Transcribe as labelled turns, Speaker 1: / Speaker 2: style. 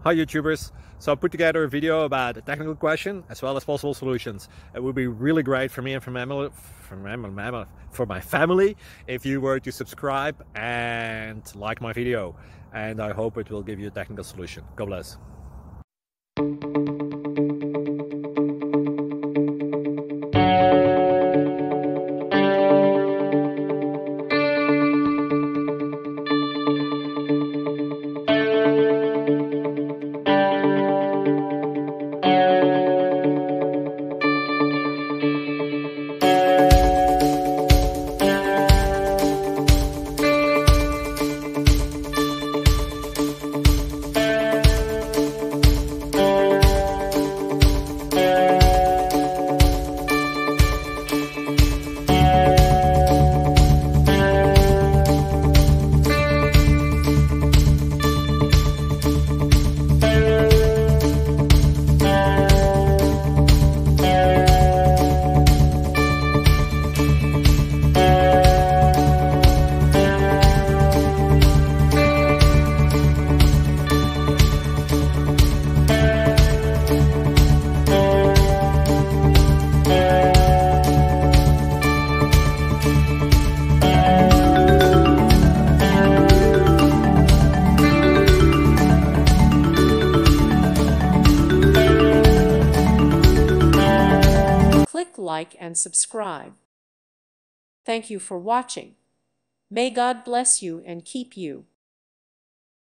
Speaker 1: Hi YouTubers, so I put together a video about a technical question as well as possible solutions. It would be really great for me and for my family if you were to subscribe and like my video, and I hope it will give you a technical solution. God bless.
Speaker 2: Click like and subscribe. Thank you for watching. May God bless you and keep you.